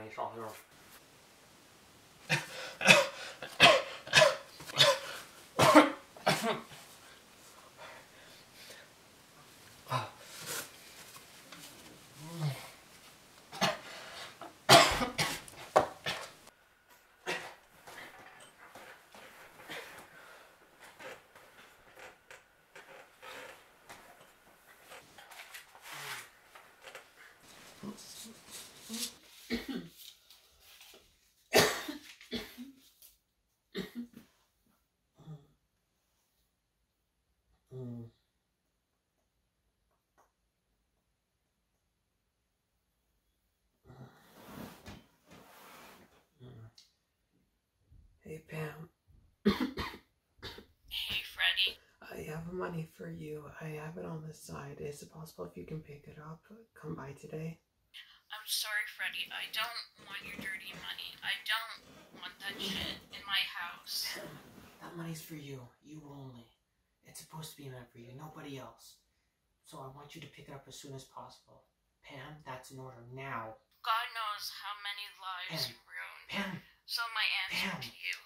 没少用。Hey, Pam. Hey, Freddy. I have money for you. I have it on the side. Is it possible if you can pick it up? Come by today? I'm sorry, Freddy. I don't want your dirty money. I don't want that shit in my house. Pam, that money's for you. You only. It's supposed to be meant for you, nobody else. So I want you to pick it up as soon as possible. Pam, that's an order now. God knows how many lives Pam, you ruined. Pam, So my answer Pam. to you